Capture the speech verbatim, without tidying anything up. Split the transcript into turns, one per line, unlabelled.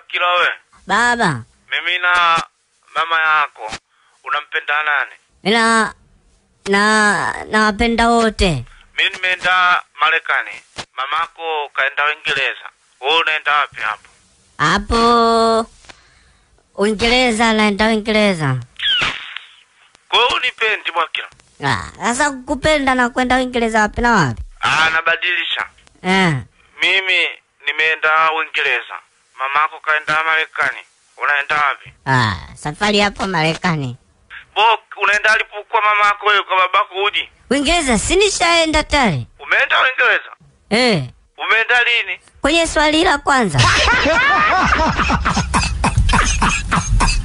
Mwakila we.
Baba.
Mimi na mama yako unampenda nani?
Na na nawapenda wote.
Mimi nimeenda Marekani. Mamako kaenda Uingereza. Wewe unaenda wapi hapo?
Hapo Uingereza, naenda Uingereza.
Kwa hiyo unipendi Mwakila?
Ah, sasa kukupenda na kwenda Uingereza wapi na wapi?
Ah, nabadilisha.
Eh.
Mimi nimeenda Uingereza. Mamako kaenda Marekani. Unaenda wapi?
Ah, safari hapo Marekani.
Bo, unaenda alipokuwa mamako wewe kwa babako uji?
Uingereza si nishaenda tayari.
Umeenda Uingereza?
Eh.
Umeenda lini?
Kwenye swali la kwanza.